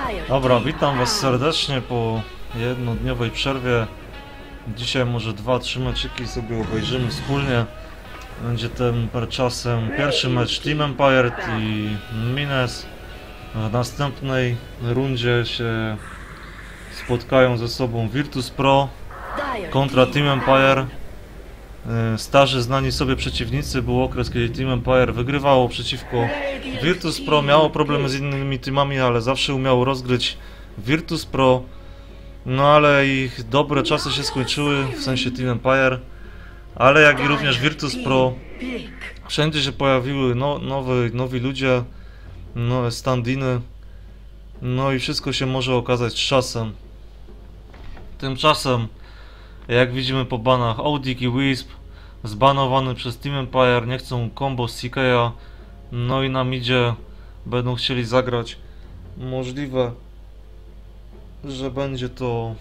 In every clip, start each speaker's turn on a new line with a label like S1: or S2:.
S1: Dobra, witam was serdecznie po jednodniowej przerwie. Dzisiaj może 2-3 meczyki sobie obejrzymy wspólnie. Będzie czasem pierwszy mecz Team Empire i Mines. W następnej rundzie się spotkają ze sobą Virtus Pro kontra Team Empire. Starzy znani sobie przeciwnicy. Był okres, kiedy Team Empire wygrywało przeciwko Virtus Pro. Miało problemy z innymi teamami, ale zawsze umiało rozgryć Virtus Pro. No ale ich dobre czasy się skończyły, w sensie Team Empire. Ale jak i również Virtus Pro. Wszędzie się pojawiły nowi ludzie, nowe stand-iny. No i wszystko się może okazać z czasem. Tymczasem, jak widzimy po banach, Audik i Wisp zbanowany przez Team Empire, nie chcą combo z CK'a. No i na midzie będą chcieli zagrać. Możliwe, że będzie to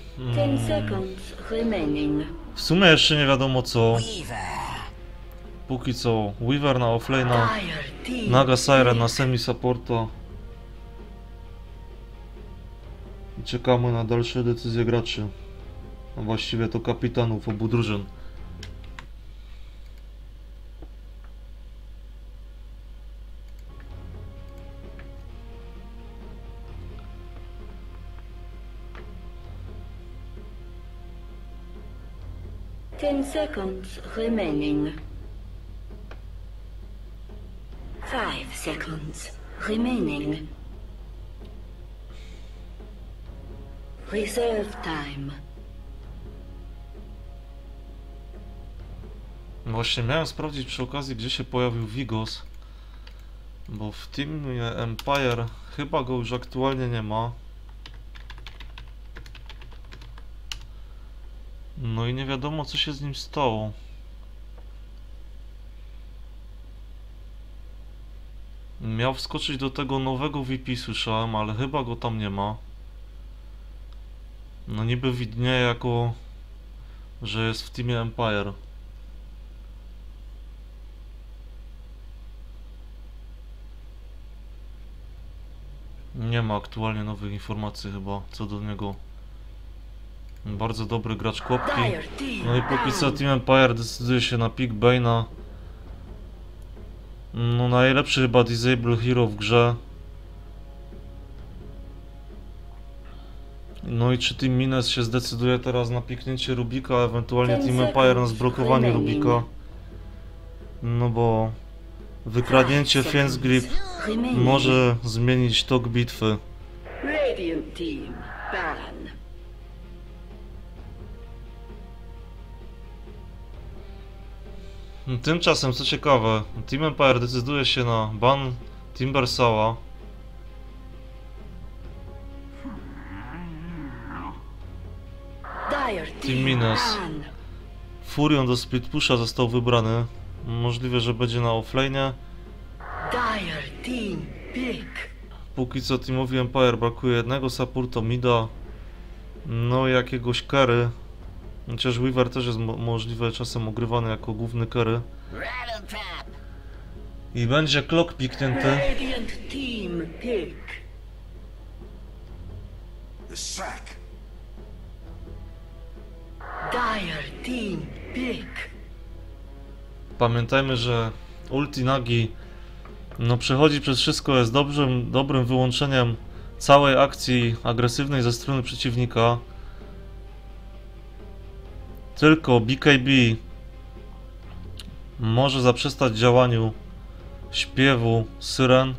S1: w sumie jeszcze nie wiadomo co. Póki co Weaver na offlane'a, Naga Siren na semi-supporta. Czekamy na dalsze decyzje graczy. A właściwie to kapitanów obu drużyn.
S2: Ten seconds remaining. 5 seconds remaining. Reserve time.
S1: Właśnie miałem sprawdzić przy okazji, gdzie się pojawił Vigos, bo w Teamie Empire chyba go już aktualnie nie ma. No i nie wiadomo, co się z nim stało. Miał wskoczyć do tego nowego VP, słyszałem, ale chyba go tam nie ma. No niby widnieje jako, że jest w Teamie Empire. Nie ma aktualnie nowych informacji chyba co do niego. Bardzo dobry gracz kłopki. No i póki co Team Empire decyduje się na pick Bane'a. No najlepszy chyba Disable Hero w grze. No i czy Team Mines się zdecyduje teraz na piknięcie Rubika, a ewentualnie Team Empire na zblokowanie Rubika? No bo wykradnięcie Fiend's Grip może zmienić tok bitwy.
S2: Radiant team ban.
S1: Tymczasem, co ciekawe, Team Empire decyduje się na ban Timbersała. Team Mines. Furion do split pusha został wybrany. Możliwe, że będzie na offlane'ie. Póki co Teamowi Empire brakuje jednego supporta mida. No i jakiegoś carry. Chociaż Weaver też jest możliwe czasem ogrywany jako główny carry. I będzie clock piknięty. Pamiętajmy, że ulti Nagi przechodzi przez wszystko, jest dobrym wyłączeniem całej akcji agresywnej ze strony przeciwnika. Tylko BKB może zaprzestać działaniu śpiewu syren.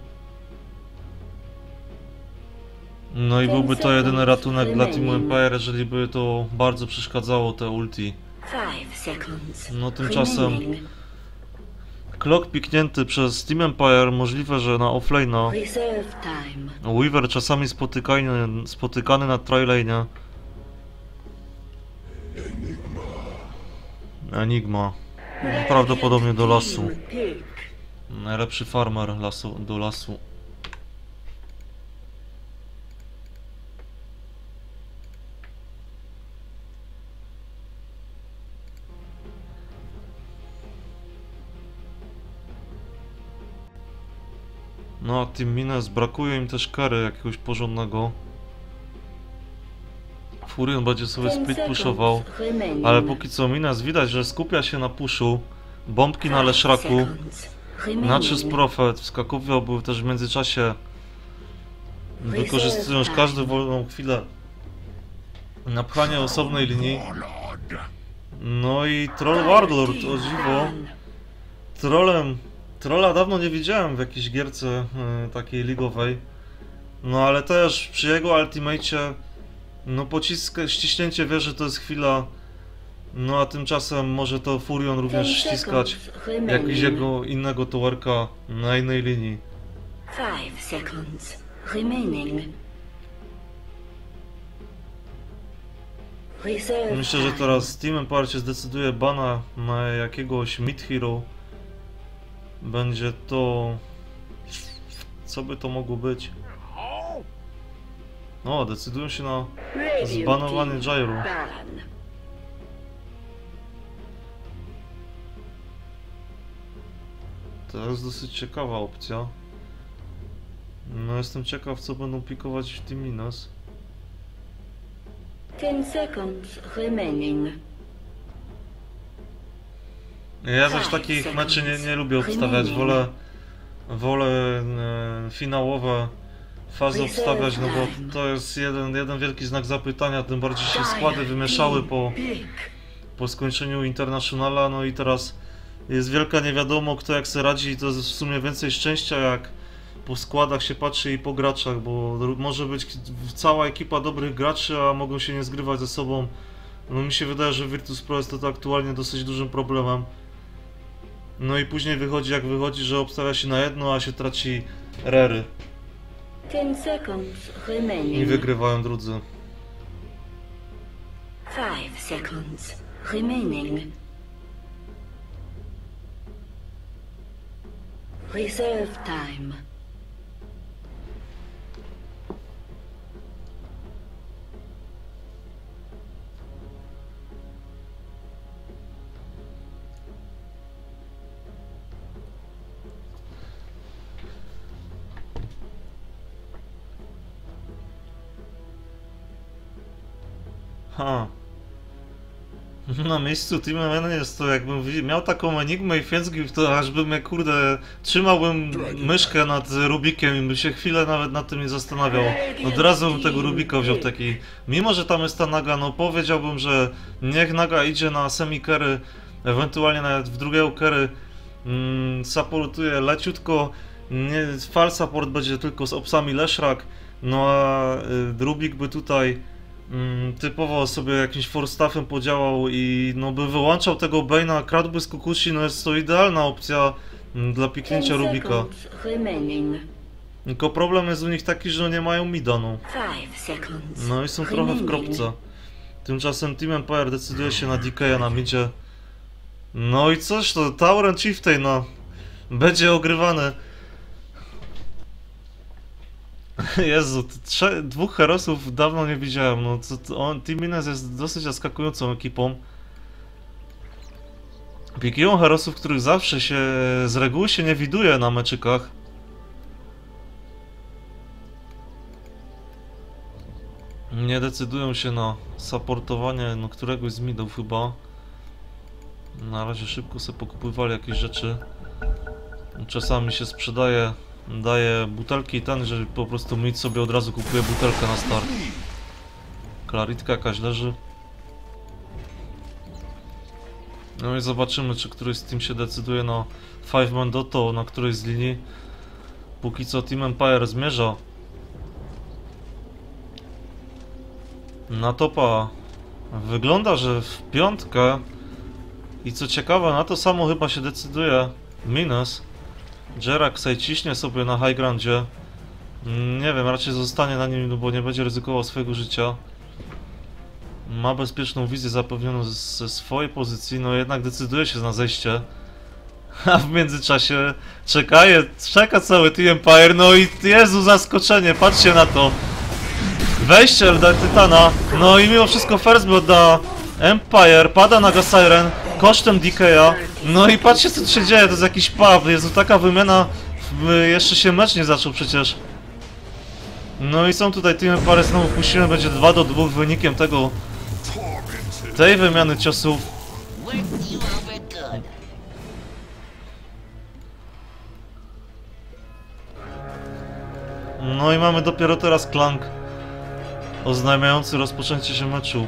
S1: No i byłby to jedyny ratunek dla Teamu Empire, jeżeli by to bardzo przeszkadzało te ulti. No tymczasem clock piknięty przez Team Empire, możliwe, że na offlane'a. Weaver czasami spotykany na trilane'ie. Enigma. Prawdopodobnie do lasu. Najlepszy farmer do lasu. No a Team Mines brakuje im też carry jakiegoś porządnego. Furion będzie sobie
S2: 10
S1: split pushował,
S2: seconds remaining.
S1: ale póki co Minas widać, że skupia się na puszu. Bombki na
S2: 5
S1: Leshraku,
S2: seconds remaining.
S1: na 3 Prophet, wskakował był też w międzyczasie, wykorzystując każdą wolną chwilę na pchanie osobnej linii. No i Troll Warlord, o dziwo. Trolla dawno nie widziałem w jakiejś gierce takiej ligowej. No ale też przy jego ultimacie, no ściśnięcie wieży to jest chwila. No a tymczasem może to Furion również
S2: 10
S1: ściskać
S2: seconds remaining.
S1: jakiegoś jego innego towerka na innej linii.
S2: 5 seconds remaining. Reserve
S1: Myślę, że
S2: time.
S1: teraz Team Empire się zdecyduje bana na jakiegoś mid hero. Będzie to... Co by to mogło być? No, decydują się na
S2: Radiant
S1: zbanowanie
S2: team
S1: Gyro.
S2: ban.
S1: To jest dosyć ciekawa opcja. No, jestem ciekaw, co będą pikować w Team Minas.
S2: 10 seconds remaining.
S1: Ja zaś takich meczy nie lubię obstawiać, wolę finałowe fazy obstawiać, no bo to jest jeden wielki znak zapytania, tym bardziej się składy wymieszały po skończeniu Internationala, no i teraz jest wielka niewiadomo kto jak se radzi i to jest w sumie więcej szczęścia jak po składach się patrzy i po graczach, bo może być cała ekipa dobrych graczy, a mogą się nie zgrywać ze sobą. No mi się wydaje, że Virtus.pro jest to aktualnie dosyć dużym problemem. No i później wychodzi jak wychodzi, że obstawia się na jedno, a się traci rery
S2: 10 seconds
S1: i
S2: remaining.
S1: wygrywają drudzy.
S2: 5 seconds remaining. Reserve time.
S1: Ha. Na miejscu Team MN jest to jakbym miał taką enigmę i Fienzgift, to aż bym kurde trzymałbym myszkę nad Rubikiem i bym się chwilę nawet nad tym nie zastanawiał. Od razu bym tego Rubika wziął taki. Mimo że tam jest ta Naga, no powiedziałbym, że niech Naga idzie na semi-carry, ewentualnie nawet w drugiego carry, supportuje leciutko, fall support będzie tylko z opsami Leshrak, no a Rubik by tutaj typowo sobie jakimś forstaffem podziałał i no by wyłączał tego Bane'a, kradłby z Kukushi, no jest to idealna opcja dla
S2: 10
S1: piknięcia Rubika.
S2: seconds remaining.
S1: Tylko problem jest u nich taki, że nie mają mida, no.
S2: 5 seconds
S1: No i są trochę w kropce. Tymczasem Team Empire decyduje się na DK'a na midzie. No i coś to, Tower and Chieftain, no. Będzie ogrywany. Jezu, dwóch herosów dawno nie widziałem, no Team Minas jest dosyć zaskakującą ekipą. Pikują herosów, których zawsze się, z reguły się nie widuje na meczykach. Nie decydują się na supportowanie no, któregoś z midów chyba. Na razie szybko sobie pokupywali jakieś rzeczy. Czasami się sprzedaje, daje butelki i ten, że po prostu mid sobie od razu kupuje butelkę na start. Klaritka jakaś leży. No i zobaczymy, czy któryś z team się decyduje na 5-man Dotto na którejś z linii. Póki co Team Empire zmierza na topa. Wygląda, że w piątkę. I co ciekawe, na to samo chyba się decyduje Minas. Jeraxaj ciśnie sobie na high groundzie. Nie wiem, raczej zostanie na nim, no bo nie będzie ryzykował swojego życia. Ma bezpieczną wizję zapewnioną ze swojej pozycji, no jednak decyduje się na zejście. A w międzyczasie czeka cały Team Empire, no i Jezu, zaskoczenie, patrzcie na to. Wejście dla Tytana, no i mimo wszystko first blood da Empire, pada Naga Siren kosztem DK'a. No i patrzcie co tu się dzieje, to jest jakiś pub, jest taka wymiana, jeszcze się mecz nie zaczął przecież. No i są tutaj teamy parę, znowu puścimy, będzie 2-2 wynikiem tej wymiany ciosów. No i mamy dopiero teraz klank oznajmiający rozpoczęcie się meczu.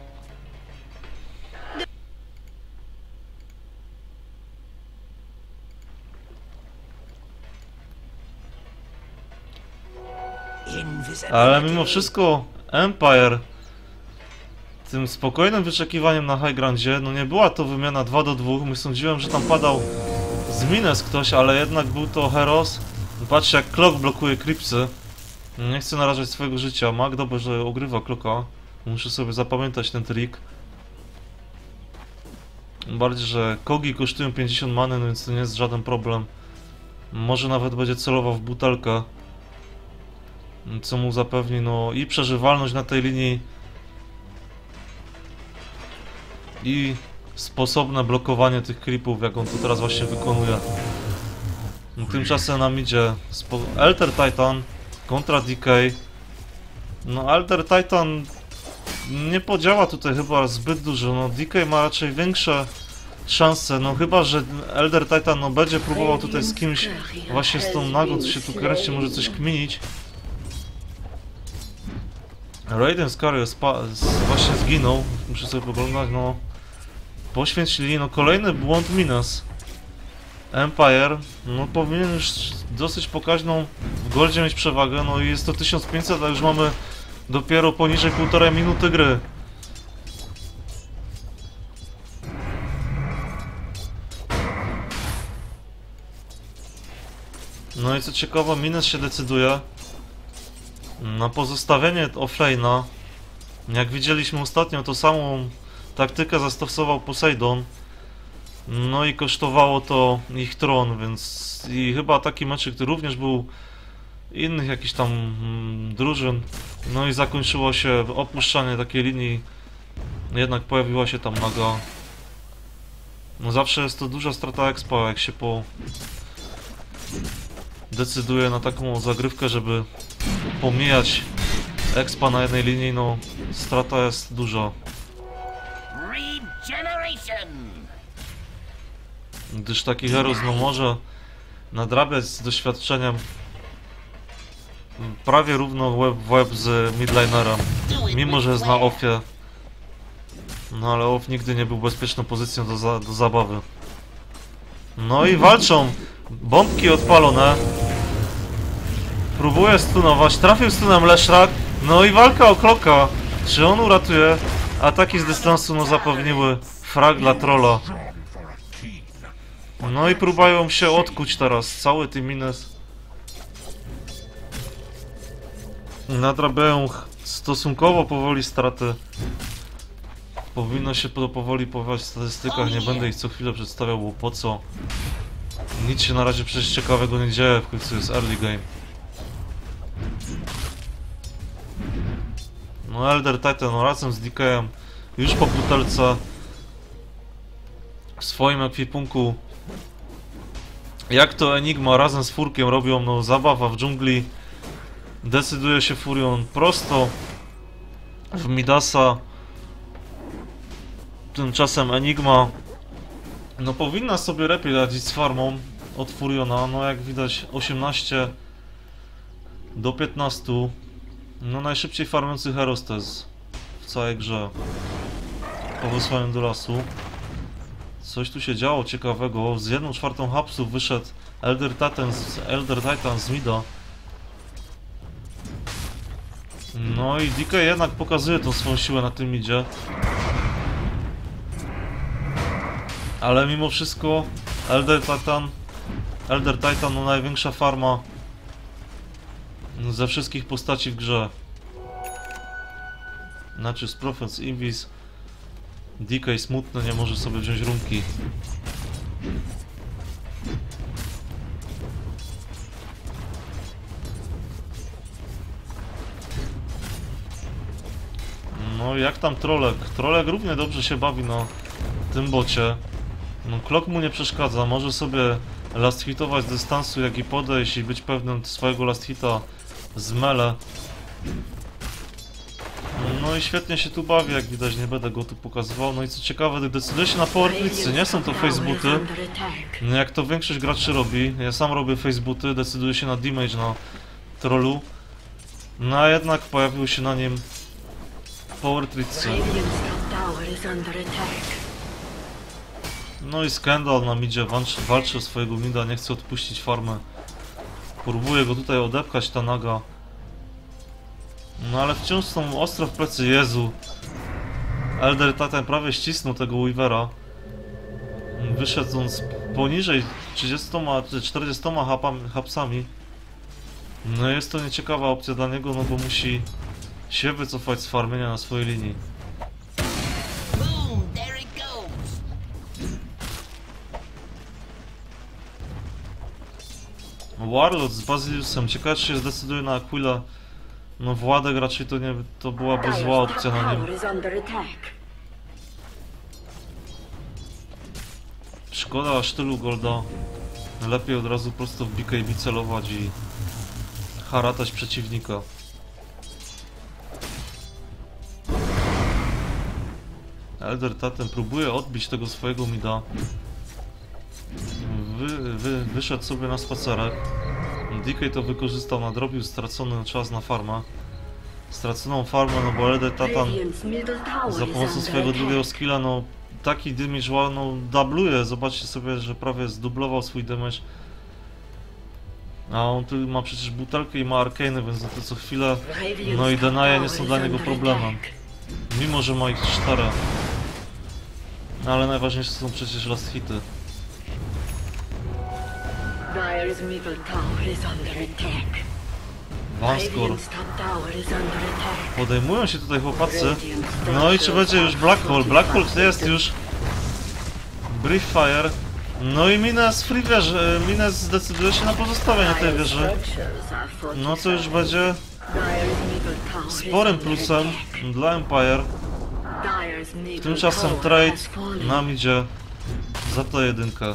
S1: Ale mimo wszystko Empire tym spokojnym wyczekiwaniem na high groundzie, no nie była to wymiana 2-2, my sądziłem, że tam padał z Mines ktoś, ale jednak był to Heros. Patrzcie, jak Clock blokuje Cripsy. Nie chcę narażać swojego życia. Mag dobrze, że ogrywa Clocka. Muszę sobie zapamiętać ten trik. Bardziej, że Kogi kosztują 50 many, no więc to nie jest żaden problem. Może nawet będzie celował w butelkę, co mu zapewni no i przeżywalność na tej linii, i sposobne blokowanie tych creepów, jak on to teraz właśnie wykonuje. Tymczasem nam idzie Elder Titan kontra DK. No Elder Titan nie podziała tutaj chyba zbyt dużo, no DK ma raczej większe szanse, no chyba, że Elder Titan no będzie próbował tutaj z kimś właśnie z tą nagą, co się tu kręci, może coś kminić. Raiden Scario właśnie zginął, muszę sobie poglądać, no poświęcili, no kolejny błąd Mines. Empire, no powinien już dosyć pokaźną w goldzie mieć przewagę, no i jest to 1500, a już mamy dopiero poniżej 1,5 minuty gry. No i co ciekawe, Mines się decyduje na pozostawienie offlane'a. Jak widzieliśmy ostatnio, to samą taktykę zastosował Poseidon. No i kosztowało to ich tron, więc i chyba taki meczek, który również był innych jakichś tam drużyn. No i zakończyło się opuszczanie takiej linii. Jednak pojawiła się tam naga. No zawsze jest to duża strata expa, jak się decyduje na taką zagrywkę, żeby pomijać expa na jednej linii, no strata jest duża. Gdyż taki Heros no może nadrabiać z doświadczeniem prawie równo łeb w łeb z midlinerem, mimo że jest na offie. No ale off nigdy nie był bezpieczną pozycją do zabawy. No i walczą, bombki odpalone. Próbuje stunować, trafił stunem Leszrak. No i walka o Clocka. Czy on uratuje? Ataki z dystansu no zapewniły frag dla trolla. No i próbują się odkuć teraz, cały Team Mines. Nadrabiają stosunkowo powoli straty. Powinno się to powoli pojawiać w statystykach, nie będę ich co chwilę przedstawiał, bo po co? Nic się na razie przecież ciekawego nie dzieje, w końcu jest early game. No Elder Titan no, razem z DK-em już po butelce w swoim ekwipunku. Jak to Enigma razem z Furkiem robią, no zabawa w dżungli. Decyduje się Furion prosto w Midasa. Tymczasem Enigma no powinna sobie lepiej radzić z farmą od Furiona. No jak widać 18 do 15. No najszybciej farmiący Heros to jest w całej grze po wysłaniu do lasu. Coś tu się działo ciekawego. Z 1/4 hapsów wyszedł Elder Titan z mida. No i DK jednak pokazuje tą swoją siłę na tym midzie. Ale mimo wszystko Elder Titan no największa farma ze wszystkich postaci w grze. Znaczy z Prophets Invis. DK smutny, nie może sobie wziąć runki. No jak tam Trollek? Trollek równie dobrze się bawi na tym bocie. No Clock mu nie przeszkadza, może sobie last hitować z dystansu, jak i podejść i być pewnym swojego last hita z mele. No i świetnie się tu bawi, jak widać, nie będę go tu pokazywał. No i co ciekawe, decyduje się na power tricksy, nie są to facebooty, no jak to większość graczy robi. Ja sam robię facebooty, decyduję się na damage na trollu. No a jednak pojawił się na nim power tricksy. No i Skandal na midzie walczy o swojego mida, nie chce odpuścić farmę. Próbuje go tutaj odepchać, ta naga. No ale wciąż są ostro w plecy, Jezu. Elder Titan prawie ścisnął tego Weavera. Wyszedł on poniżej 30 czy 40 hapsami. No jest to nieciekawa opcja dla niego, no bo musi się wycofać z farmienia na swojej linii. Warlord z Basiliusem, ciekawe czy się zdecyduje na Aquila. No Władek raczej to byłaby zła opcja na nim. Szkoda sztylu Golda. Lepiej od razu prosto w BKB celować i haratać przeciwnika. Elder Titan próbuje odbić tego swojego mida. Wyszedł sobie na spacerek. DK to wykorzystał, nadrobił stracony czas na farmę. Straconą farmę, no bo Elder Titan za pomocą swojego drugiego skilla, no taki damage, no dubluje. Zobaczcie sobie, że prawie zdublował swój damage. A on tu ma przecież butelkę i ma arcane, więc to co chwilę, no i denie nie są dla niego problemem. Mimo, że ma ich 4. No, ale najważniejsze są przecież last hity. Vanscore. Podejmują się tutaj chłopacy. No i czy będzie już Black Hole? Black Hole to jest już Brief Fire. No i Mines free wieży. Mines zdecyduje się na pozostawienie tej wieży. No co już będzie sporym plusem dla Empire. Tymczasem trade nam idzie za tę jedynkę.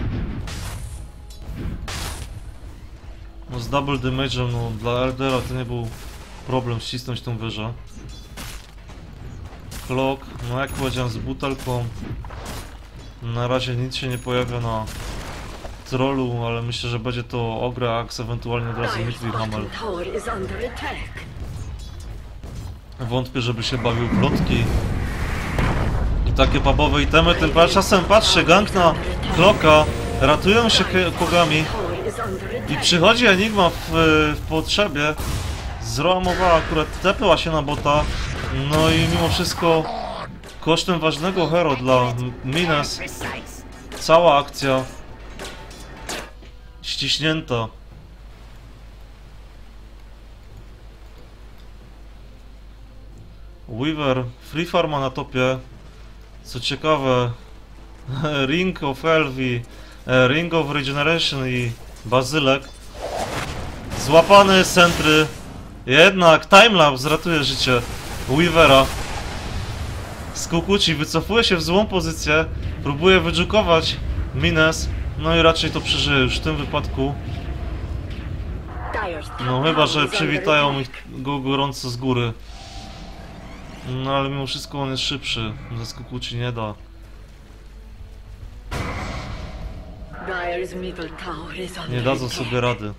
S1: No z double damage'em, no dla Eldera to nie był problem ścisnąć tą wieżę. Clock, no jak powiedziałem, z butelką. Na razie nic się nie pojawia na trollu, ale myślę, że będzie to Ogre Axe, ewentualnie od razu Mithril Hammer. Wątpię, żeby się bawił w lotki i takie pubowe itemy. Tymczasem patrzę, gang na Clocka, ratują się Kogami i przychodzi Enigma w potrzebie. Zroamowała, akurat tepła się na bota, no i mimo wszystko kosztem ważnego hero dla Mines cała akcja ściśnięta. Weaver, free farma na topie. Co ciekawe, Ring of Elvi, Ring of Regeneration i Bazylek. Złapany Sentry. Jednak timelapse ratuje życie Weavera. Skukuci wycofuje się w złą pozycję. Próbuje wydżukować Mines. No i raczej to przeżyje już w tym wypadku. No chyba, że przywitają go gorąco z góry. No ale mimo wszystko on jest szybszy. Ze Skukuci nie da. Nie dadzą sobie rady.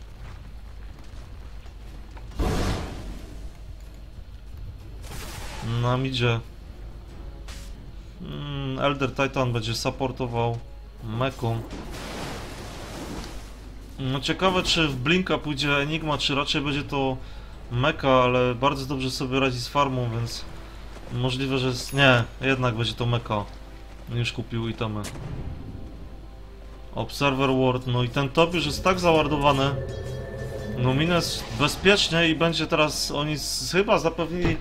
S1: Nam idzie. Elder Titan będzie supportował Meką. No ciekawe, czy w Blinka pójdzie Enigma, czy raczej będzie to Meka, ale bardzo dobrze sobie radzi z farmą, więc możliwe, że nie, jednak będzie to Meka. Już kupił itemy. Observer Ward, no i ten top już jest tak zawardowany. No Mines bezpiecznie i będzie teraz, oni chyba zapewnili,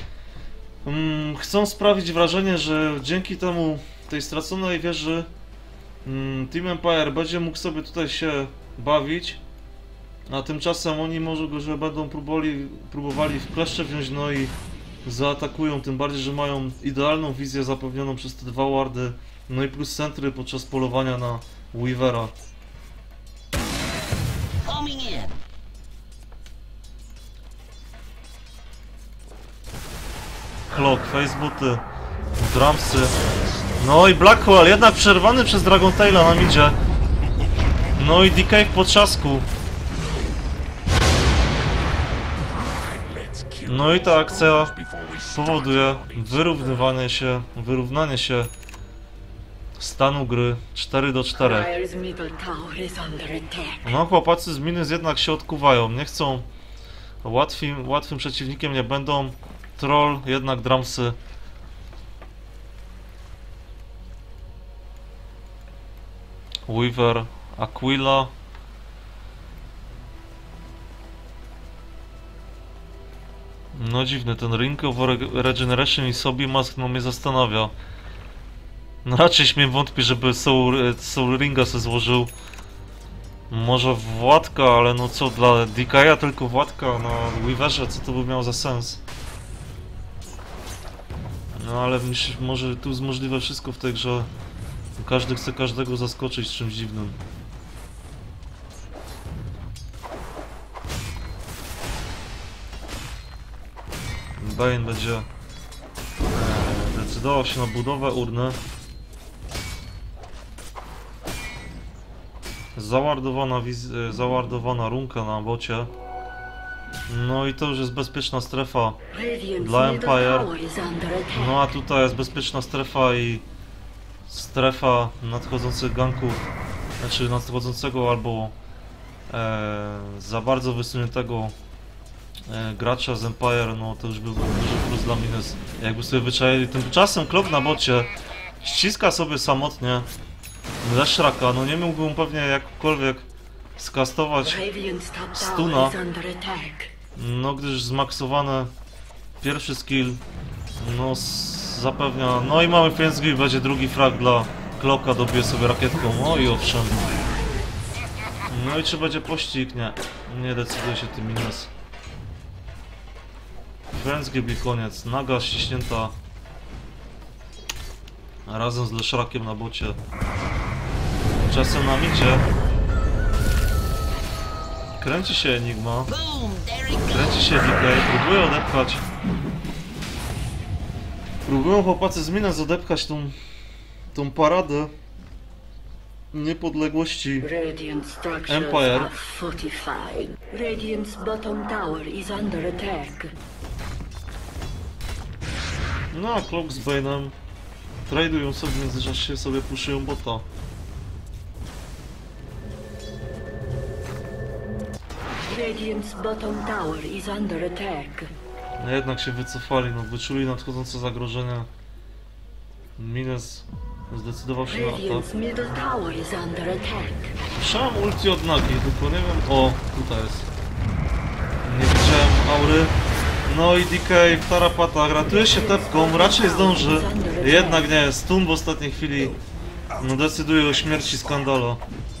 S1: chcą sprawić wrażenie, że dzięki temu, tej straconej wieży, Team Empire będzie mógł sobie tutaj się bawić, a tymczasem oni może że będą próbowali w kleszcze wziąć, no i zaatakują, tym bardziej, że mają idealną wizję zapewnioną przez te dwa wardy, no i plus centry podczas polowania na Weavera. Clock, Facebooty, Dramsy. No i Blackwell, jednak przerwany przez Dragon Taila nam idzie. No i DK w potrzasku. No i ta akcja powoduje wyrównanie się stanu gry 4-4.
S2: Dire's middle tower is under attack.
S1: No chłopacy z Minus jednak się odkuwają, nie chcą, łatwym przeciwnikiem nie będą. Troll, jednak Dramsy. Weaver, Aquila. No dziwny, ten Ring of Regeneration i Sobi Mask no mnie zastanawia. No raczej śmiem wątpić, żeby Soul Ringa se złożył. Może Władka, ale no co, dla DK'a tylko Władka na Weaverze, co to by miało za sens? No ale może tu jest możliwe wszystko w tej grze. Każdy chce każdego zaskoczyć czymś dziwnym. Bane będzie decydował się na budowę urny. Zawardowana runka na bocie. No i to już jest bezpieczna strefa
S2: Radiant's
S1: dla
S2: middle
S1: Empire.
S2: tower is under attack.
S1: No a tutaj jest bezpieczna strefa i strefa nadchodzących ganków. Znaczy nadchodzącego albo za bardzo wysuniętego gracza z Empire. No to już byłby duży plus dla Minus. Jakby sobie wyczaili. Tymczasem Clock na bocie ściska sobie samotnie Leshraka. No nie mógłbym pewnie jakkolwiek skastować
S2: Radiant's top
S1: stuna.
S2: tower is under attack.
S1: No gdyż zmaksowany pierwszy skill no zapewnia. No i mamy Fienzgi, będzie drugi frag dla Clocka, dobije sobie rakietką. No i owszem. No i czy będzie pościg? Nie decyduje się tym Minus. Fienzgi koniec. Naga ściśnięta razem z Leshrakiem na bocie. Czasem nam idzie. Kręci się Enigma. Kręci się DK, próbuję odepchać. Próbują chłopacy z Minus odepchać tą paradę niepodległości
S2: Radiant structures
S1: Empire.
S2: are fortified. Radiant's bottom tower is under attack.
S1: No a Clock z Bane'em tradują sobie w międzyczasie, sobie puszują bota.
S2: Radiant's bottom tower is under attack.
S1: No jednak się wycofali, no wyczuli nadchodzące zagrożenia. Minus zdecydował się na atak.
S2: Radiant's middle tower is under attack.
S1: Słyszałem ulti od Nagi, tylko nie wiem... O, tutaj jest. Nie widziałem aury. No i DK w tarapatach, ratuje się tepką, raczej zdąży. Jednak nie, stun w ostatniej chwili no decyduje o śmierci Skandalo.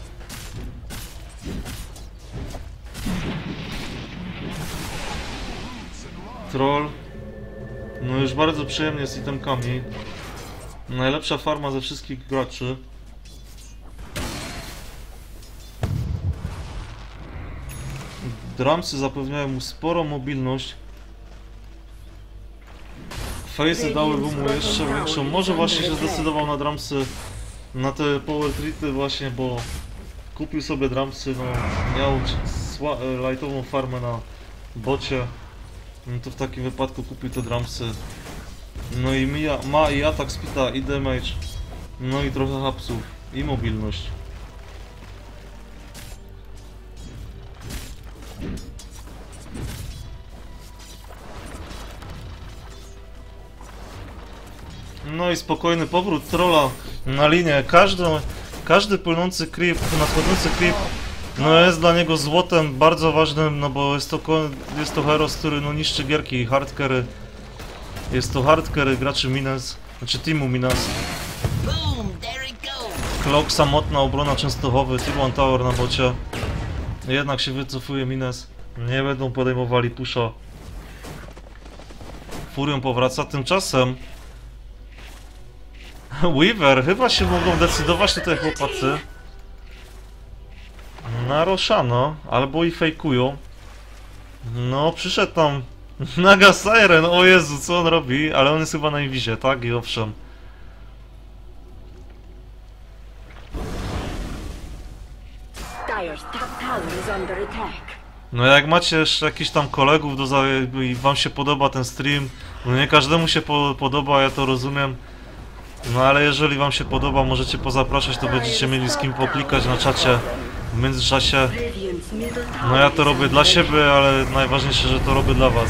S1: Troll. No już bardzo przyjemnie z itemkami. Najlepsza farma ze wszystkich graczy. Dramsy zapewniają mu sporą mobilność. Face'y dały mu jeszcze większą. Może właśnie się zdecydował na Dramsy, na te power treaty właśnie, bo kupił sobie Dramsy, no miał lightową farmę na bocie. No to w takim wypadku kupił te Dramsy. No i ma i atak speeda, i damage. No i trochę hapsów, i mobilność. No i spokojny powrót Trolla na linię. Każdy płynący creep, nadchodzący creep, no jest dla niego złotem bardzo ważnym, no bo jest to heros, który no niszczy gierki, hardcarry. Jest to hardcarry graczy Minus, znaczy teamu Minus. Clock, samotna obrona Częstochowy, T1 Tower na bocie. Jednak się wycofuje Minus. Nie będą podejmowali pusha. Furion powraca, tymczasem Weaver, chyba się mogą decydować tutaj chłopacy na Roshano, albo i fejkują. No, przyszedł tam Naga Siren, o Jezu, co on robi? Ale on jest chyba na inwizie, tak? I owszem.
S2: Dire's top tower is under attack.
S1: No jak macie jeszcze jakichś tam kolegów i wam się podoba ten stream, no nie każdemu się podoba, ja to rozumiem. No ale jeżeli wam się podoba, możecie pozapraszać, to będziecie mieli z kim poklikać na czacie w międzyczasie.
S2: Radiant's middle tower
S1: No ja to
S2: is
S1: robię
S2: under
S1: dla
S2: attack.
S1: siebie, ale najważniejsze, że to robię dla was.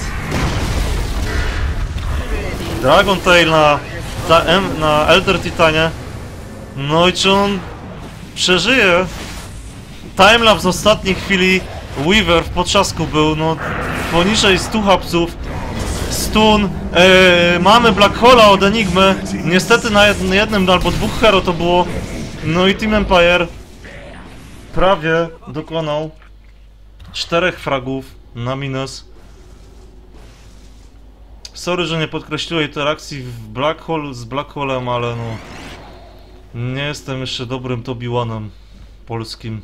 S1: Dragon Tail na Elder Titanie. No i czy on przeżyje? Timelapse z ostatniej chwili. Weaver w potrzasku był, no poniżej 100 hapsów. Stun. Mamy Black Hole'a od Enigmy. Niestety na jednym albo dwóch hero to było. No i Team Empire prawie dokonał 4 fragów na minus. Sorry, że nie podkreśliłem interakcji z Black Hole'em, ale no nie jestem jeszcze dobrym Tobiłanem polskim.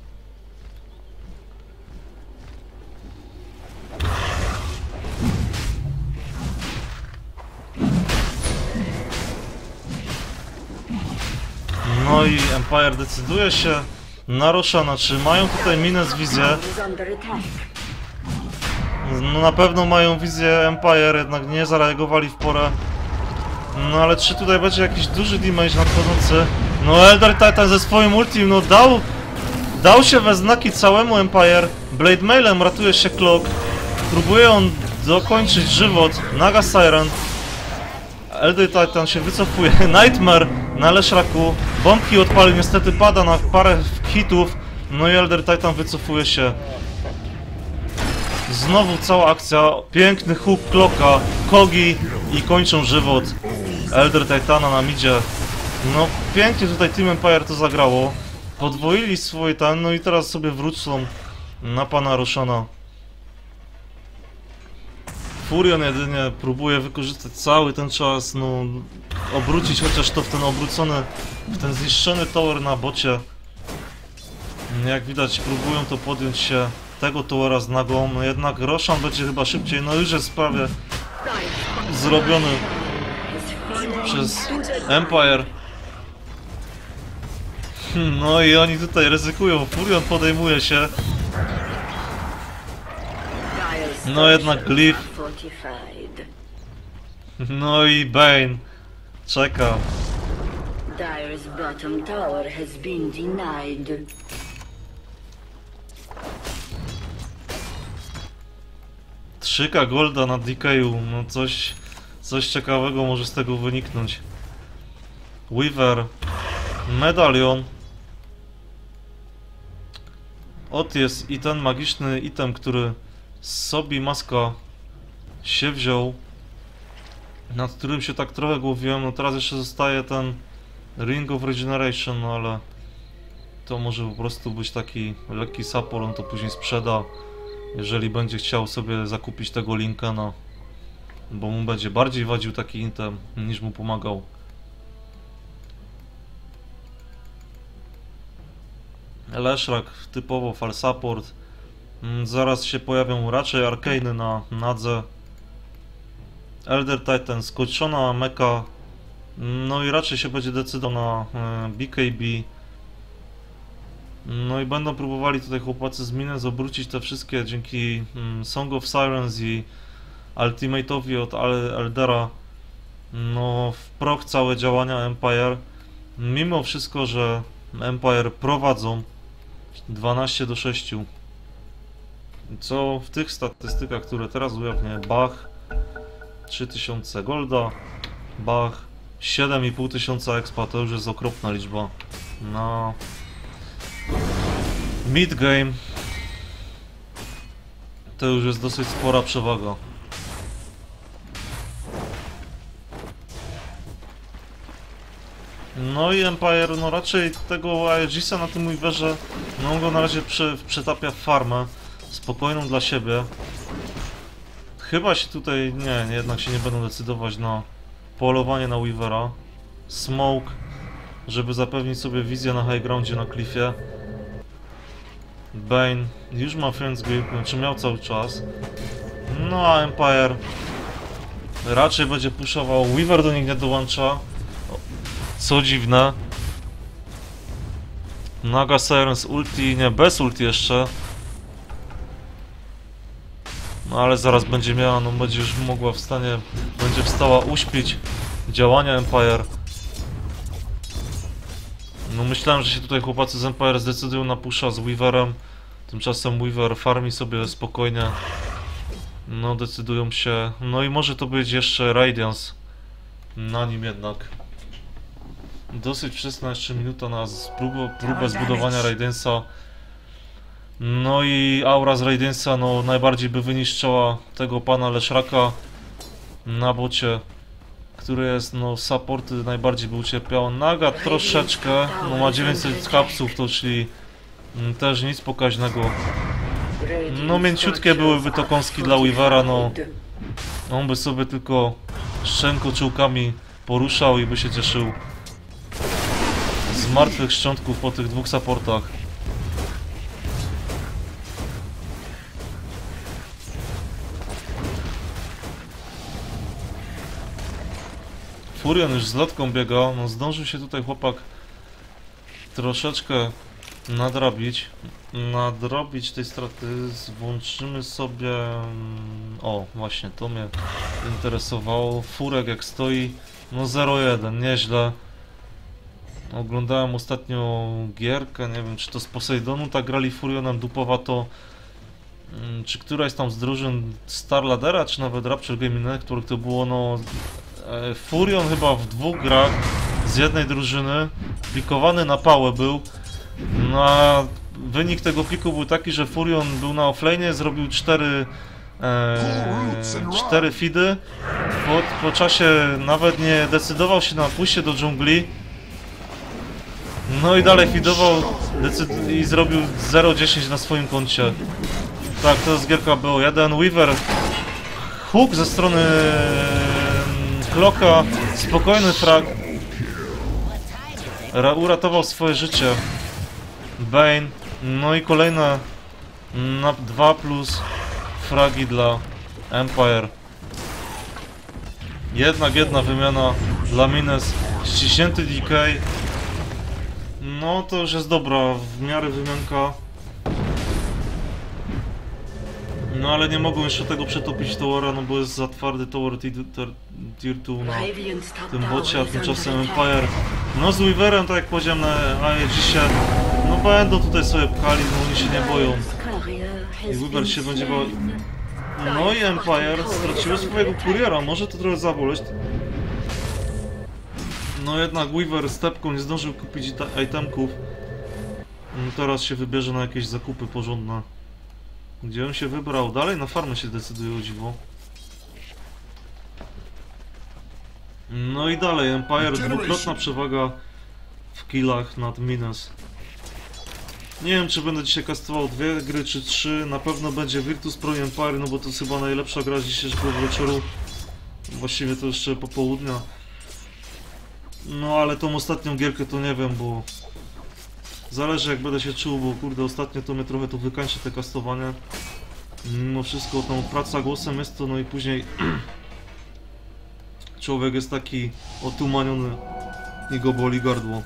S1: No i Empire decyduje się na Roshana. Czy mają tutaj minę z wizję?
S2: Is under attack.
S1: No na pewno mają wizję Empire, jednak nie zareagowali w porę. No ale czy tutaj będzie jakiś duży damage nadchodzący? No Elder Titan ze swoim ultim, no dał się we znaki całemu Empire. Blade Mailem ratuje się Clock. Próbuje on dokończyć żywot. Naga Siren. Elder Titan się wycofuje. Nightmare na Leshraku. Bombki odpalił, niestety pada na parę hitów. No i Elder Titan wycofuje się. Znowu cała akcja. Piękny hook Clocka. Kogi i kończą żywot Elder Titana na midzie. No pięknie tutaj Team Empire to zagrało. Podwoili swoje ten, no i teraz sobie wrócą na pana Roshana. Furion jedynie próbuje wykorzystać cały ten czas, no obrócić chociaż to w ten zniszczony tower na bocie. Jak widać próbują to podjąć się tego towera z nagą, no jednak Roshan będzie chyba szybciej, no już jest prawie zrobiony przez Empire. No i oni tutaj ryzykują, Furion podejmuje się.
S2: Dire's
S1: No jednak Glyph.
S2: fortified.
S1: No i Bane czeka.
S2: Dire's bottom tower has been denied.
S1: Trzyka golda na DK'u, no coś ciekawego może z tego wyniknąć. Weaver, medalion. Ot jest i ten magiczny item, który z Sobi Maska się wziął, nad którym się tak trochę głowiłem. No teraz jeszcze zostaje ten Ring of Regeneration, no ale to może po prostu być taki lekki support, on to później sprzeda, jeżeli będzie chciał sobie zakupić tego linka, no bo mu będzie bardziej wadził taki item niż mu pomagał. Leshrac typowo fal support. Zaraz się pojawią raczej arcane'y na nadze. Elder Titan, skończona mecha. No i raczej się będzie decydował na BKB. No i będą próbowali tutaj chłopacy z Mines obrócić te wszystkie dzięki Song of Sirens i Ultimate'owi od Eldera. No w proch całe działania Empire. Mimo wszystko, że Empire prowadzą 12-6. Co w tych statystykach, które teraz ujawnię, Bach 3000 golda, Bach 7500 expa, to już jest okropna liczba. No mid game to już jest dosyć spora przewaga. No i Empire, no raczej tego Aegisa na tym Weaverze, no on go na razie przetapia w farmę, spokojną dla siebie. Chyba się tutaj, nie, jednak się nie będą decydować na polowanie na Weavera. Smoke, żeby zapewnić sobie wizję na high groundzie na cliffie. Bane już ma Friends Grip, znaczy miał cały czas. No a Empire raczej będzie puszował. Weaver do nich nie dołącza. Co dziwne. Naga Sirens ulti, nie, bez ulti jeszcze. No ale zaraz będzie miała, no będzie już mogła będzie wstała uśpić działania Empire. No myślałem, że się tutaj chłopacy z Empire zdecydują na pusha z Weaverem. Tymczasem Weaver farmi sobie spokojnie. No decydują się, no i może to być jeszcze Radiance na nim jednak. Dosyć wczesna jeszcze minuta na próbę zbudowania Radiance'a. No i aura z Radiance'a no najbardziej by wyniszczyła tego pana Leshraka na bocie, który jest no supporty najbardziej by ucierpiał. Naga troszeczkę, no ma 900 kapsów, to czyli też nic pokaźnego. No mięciutkie byłyby to kąski dla Weavera, no. On by sobie tylko szczękoczułkami poruszał i by się cieszył z martwych szczątków po tych dwóch supportach. Furion już z lotką biega, no zdążył się tutaj chłopak troszeczkę nadrobić tej straty. Włączymy sobie... O, właśnie, to mnie interesowało. Furek jak stoi, no 0-1, nieźle. Oglądałem ostatnio gierkę, nie wiem czy to z Poseidonu tak grali Furionem dupowato. Czy któraś tam z drużyn Star Ladera, czy nawet Rapture Gaming Network to było, no... Furion chyba w dwóch grach z jednej drużyny, plikowany na pałę był. No a wynik tego pliku był taki, że Furion był na offlane'ie, zrobił 4 feedy. Po czasie nawet nie decydował się na pójście do dżungli. No i dalej feedował i zrobił 0-10 na swoim koncie. Tak, to jest gierka było 1. Weaver hook ze strony Clocka, spokojny frag. Uratował swoje życie. Bane, no i kolejne na 2 plus fragi dla Empire. Jednak jedna wymiana dla Mines. Ściśnięty DK. No to już jest dobra, w miarę wymianka. No ale nie mogą jeszcze tego przetopić towera, no bo jest za twardy tower tier 2 na tym bocie, a tymczasem Empire, no z Weaverem, tak jak powiedziałem na dzisiaj, no będą tutaj sobie pchali, no oni się nie boją. I Weaver się będzie bał. No i Empire straciło swojego kuriera, może to trochę zaboleć. No jednak Weaver z tepką nie zdążył kupić itemków. Teraz się wybierze na jakieś zakupy porządne. Gdzie on się wybrał? Dalej na farmę się decyduje, o dziwo. No i dalej Empire, dwukrotna przewaga w killach nad Mines. Nie wiem czy będę dzisiaj kastował 2 gry czy 3. Na pewno będzie Virtus Pro Empire, no bo to jest chyba najlepsza gra dzisiejszego wieczoru. Właściwie to jeszcze popołudnia. No ale tą ostatnią gierkę to nie wiem, bo... Zależy jak będę się czuł, bo kurde ostatnio to mnie trochę to wykańczy te kastowanie. Mimo wszystko tą praca głosem jest to, no i później... Człowiek jest taki otumaniony i go boli gardło.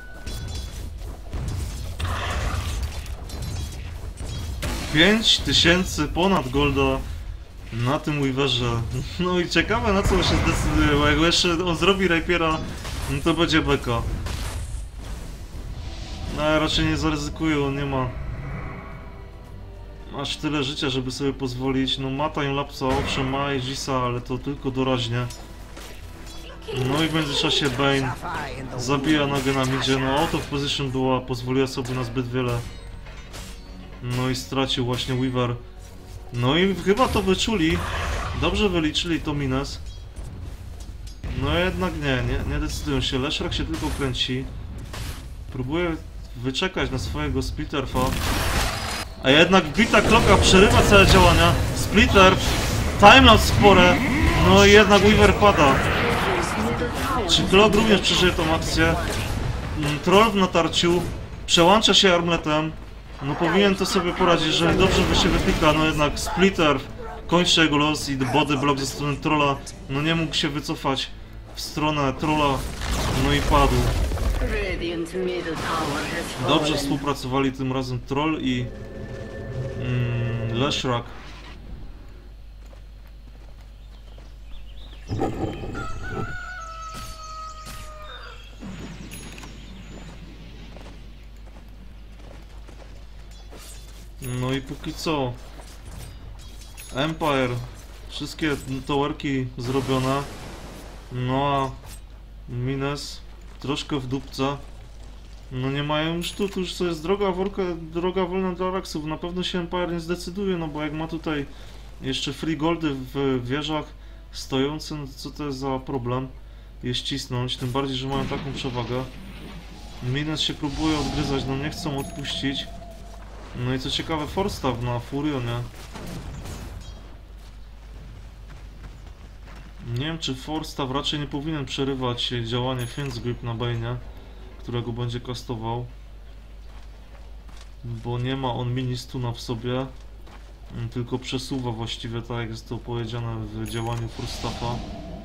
S1: 5000 ponad golda na tym Weaverze. No i ciekawe na co się zdecyduje, bo jak jeszcze on zrobi Rapiera, no to będzie beka. No ja raczej nie zaryzykuję, on nie ma aż tyle życia, żeby sobie pozwolić. No ma timelapsa, owszem ma Aegisa, ale to tylko doraźnie. No i w międzyczasie Bane zabija nogę na midzie, no out of position była, pozwoliła sobie na zbyt wiele. No i stracił właśnie Weaver. No i chyba to wyczuli, dobrze wyliczyli to Mines. No jednak nie decydują się, Leshrac się tylko kręci. Próbuje wyczekać na swojego Splitterfa. A jednak bita Clocka przerywa całe działania. Splitter, timelapse spore. No i jednak Weaver pada. Czy Clock również przeżyje tą akcję? Troll w natarciu. Przełącza się armletem. No powinien to sobie poradzić, jeżeli dobrze by się wypika. No jednak Splitter kończy jego los i body block ze strony trolla. No nie mógł się wycofać w stronę trolla, no i padł.
S2: Radiant's middle tower has
S1: Dobrze
S2: fallen.
S1: współpracowali tym razem troll i Leshrac. No i póki co Empire, wszystkie towerki zrobione, no a Mines troszkę w dupce. No nie mają już tu już co jest droga wolna dla Raxów. Na pewno się Empire nie zdecyduje, no bo jak ma tutaj jeszcze free goldy w wieżach stojące, no to co to jest za problem je ścisnąć, tym bardziej, że mają taką przewagę. Mines się próbuje odgryzać, no nie chcą odpuścić. No i co ciekawe, Forstaff na Furionie. Nie wiem, czy Forstaff raczej nie powinien przerywać działanie Fiend's Grip na Bane'ie, którego będzie kastował, bo nie ma on mini stuna w sobie, tylko przesuwa właściwie, tak jak jest to powiedziane w działaniu Forstaffa.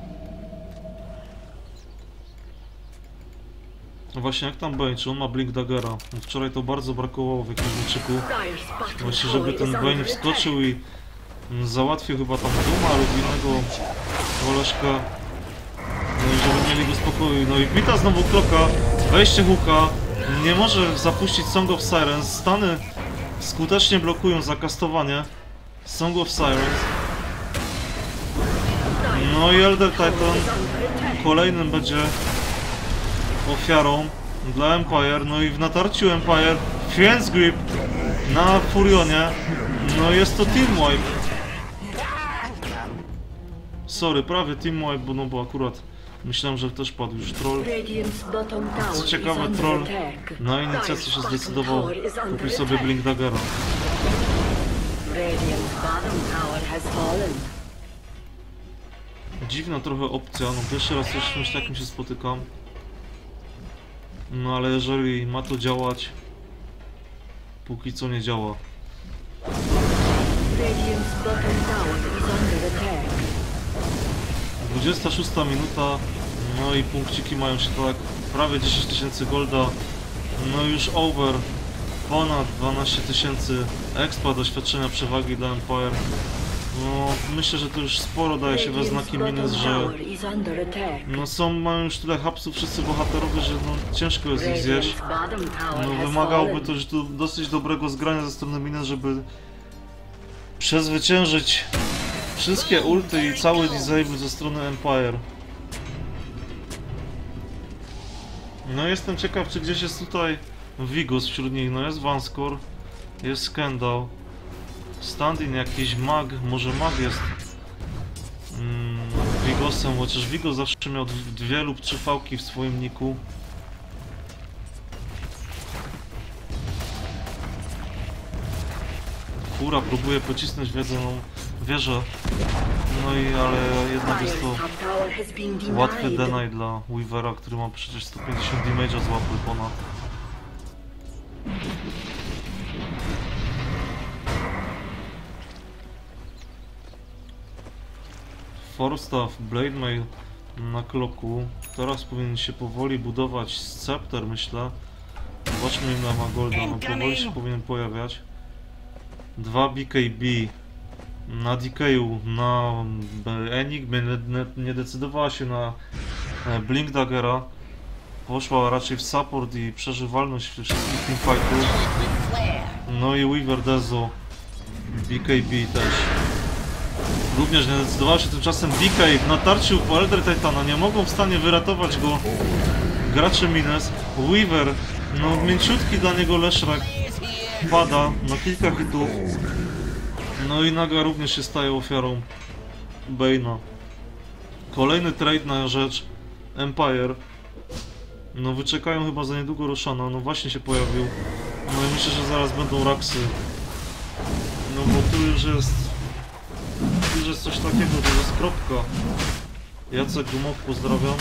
S1: No właśnie, jak tam Bane, czy on ma Blink Daggera? No wczoraj to bardzo brakowało w jakimś meczyku.
S2: Dire's bottom
S1: Właśnie,
S2: tower
S1: żeby ten
S2: is
S1: Bane
S2: under
S1: wskoczył i załatwił chyba tam Duma lub innego koleżka. No i żeby mieli go spokoju. No i wbita znowu kroka, wejście hooka, nie może zapuścić Song of Sirens. Stany skutecznie blokują zakastowanie Song of Sirens. No i Elder Titan kolejnym będzie ofiarą dla Empire. No i w natarciu Empire Fiend's Grip na Furionie. No jest to team wipe. Sorry, prawie team wipe, bo akurat myślałem, że też padł już troll.
S2: Radiant's bottom tower
S1: Co
S2: is
S1: ciekawe,
S2: under
S1: troll
S2: attack.
S1: na inicjację się
S2: Dire's bottom
S1: zdecydował
S2: tower is under
S1: kupić sobie
S2: attack.
S1: Blink Daggera.
S2: Radiant's bottom tower has fallen.
S1: Dziwna trochę opcja, no pierwszy raz też z czymś takim się spotykam. No ale jeżeli ma to działać, póki co nie działa.
S2: Radiant's bottom tower is under attack.
S1: 26 minuta, no i punkciki mają się tak, prawie 10 tysięcy golda, no już over, ponad 12 tysięcy expa, doświadczenia przewagi dla Empire. No myślę, że to już sporo daje się we znaki minus, że no mają już tyle hapsów wszyscy bohaterowie, że no ciężko jest ich zjeść. No wymagałoby to już dosyć dobrego zgrania ze strony minus, żeby przezwyciężyć wszystkie ulty i cały disable ze strony Empire. No jestem ciekaw, czy gdzieś jest tutaj Vigos wśród nich. No jest Vanskor, jest Skandal, Standin, jakiś mag, może mag jest Vigosem, chociaż Vigos zawsze miał 2 lub 3 fałki w swoim niku. Fura próbuje pocisnąć wieżę, no i ale jednak jest to łatwy deny dla Weavera, który ma przecież 150 damage'a z łapy ponad. Forstaff, Blade Mail na kloku. Teraz powinien się powoli budować Scepter, myślę. Zobaczmy, ile ma golda, no powoli się powinien pojawiać. 2 BKB na DK-u, na Enigma nie decydowała się na Blink Daggera. Poszła raczej w support i przeżywalność wszystkich teamfightów. No i Weaver Dezo, BKB też. Również nie decydowała się tymczasem BK w natarciu po Elder Titana. Nie mogą w stanie wyratować go gracze Mines. Weaver, no mięciutki dla niego Leshrac pada na kilka hitów. No i Naga również się staje ofiarą Bane'a. Kolejny trade na rzecz Empire. No wyczekają chyba za niedługo Roshana, no właśnie się pojawił. No i myślę, że zaraz będą Raxy. No bo tu już jest coś takiego, to jest kropka. Jacek Gumow, pozdrawiam.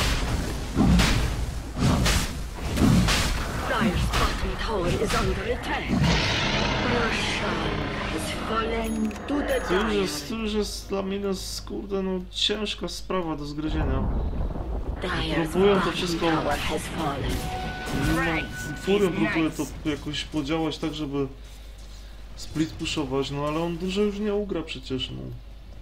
S2: Dire's bottom tower is under attack. Roshan has fallen to the
S1: To już jest dla mnie, kurde, no ciężka sprawa do zgryzienia.
S2: Dire's
S1: Próbują to
S2: bottom
S1: wszystko...
S2: tower has fallen.
S1: Furion próbuje to jakoś podziałać tak, żeby split pushować, no ale on dużo już nie ugra przecież, no.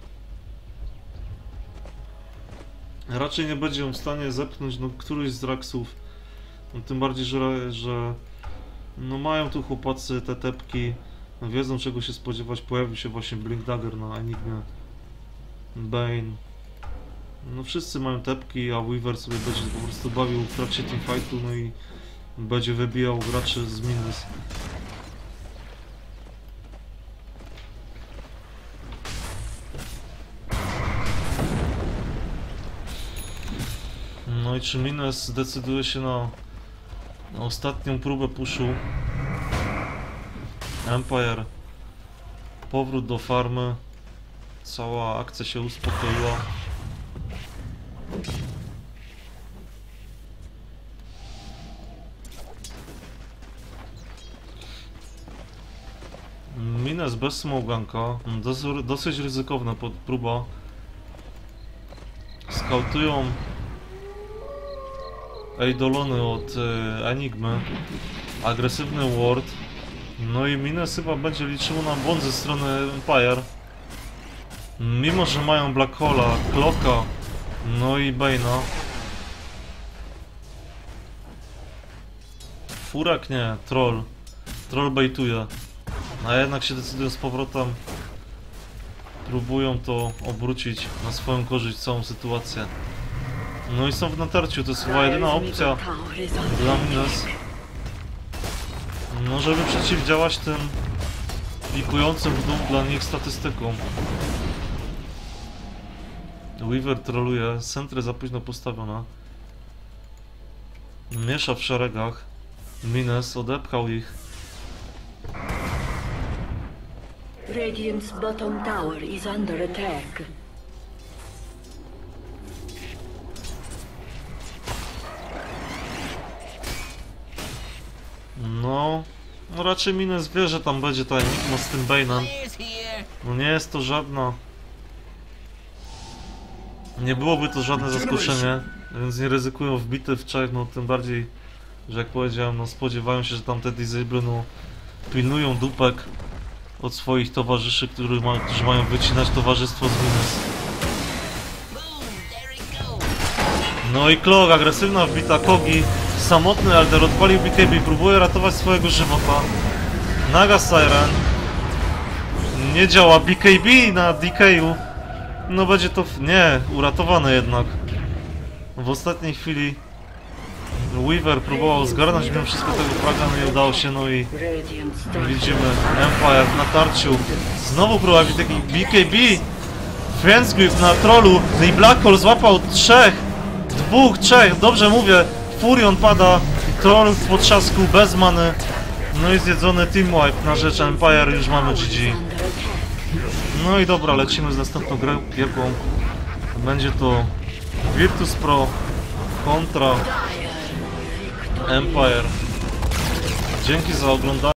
S1: Raczej nie będzie on w stanie zepchnąć, no, któryś z Draxów. No, tym bardziej, że no, mają tu chłopacy te tepki, no, wiedzą czego się spodziewać. Pojawił się właśnie Blink Dagger na Enigmie, Bane. No wszyscy mają tepki, a Weaver sobie będzie po prostu bawił w trakcie teamfightu, no i będzie wybijał graczy z minus. No i czy Mines zdecyduje się na ostatnią próbę pushu? Empire, powrót do farmy, cała akcja się uspokoiła. Mines bez smoganka, dosyć ryzykowna próba. Skautują Eidolony od Enigmy, agresywny ward. No i Mines chyba będzie liczyło na błąd ze strony Empire. Mimo że mają Black Hole'a, Clocka, no i Bane'a. Furak nie, Troll. Troll baituje. A jednak się decydują z powrotem. Próbują to obrócić na swoją korzyść całą sytuację. No i są w natarciu, to jest chyba jedyna opcja dla Mines. No żeby przeciwdziałać tym pikującym w dół dla nich statystykom. Weaver troluje, Sentry za późno postawiona. Miesza w szeregach. Mines odepchał ich.
S2: Radiant's bottom tower is under attack.
S1: No raczej Mines wie, że tam będzie ta Enigma z tym Bane'em. No nie jest to żadna... Nie byłoby to żadne zaskoczenie, więc nie ryzykują wbity w trzech, no tym bardziej, że jak powiedziałem, no spodziewają się, że tam te Disable, no pilnują dupek od swoich towarzyszy, którzy mają wycinać towarzystwo z Mines. No i Clock, agresywna wbita, Kogi, samotny Elder odpalił BKB, próbuje ratować swojego żywota. Naga Siren. Nie działa BKB na DK-u. No będzie to... nie, uratowane jednak. W ostatniej chwili Weaver próbował zgarnąć mimo wszystko tego fraga, no nie udało się, no i widzimy Empire w natarciu. Znowu próba BKB. Friends Grip na trollu, no i Black Hole złapał trzech, dobrze mówię. Furion pada, troll w potrzasku bez many. No i zjedzony team wipe na rzecz Empire, już mamy GG. No i dobra, lecimy z następną gierką. Będzie to Virtus Pro kontra Empire. Dzięki za oglądanie.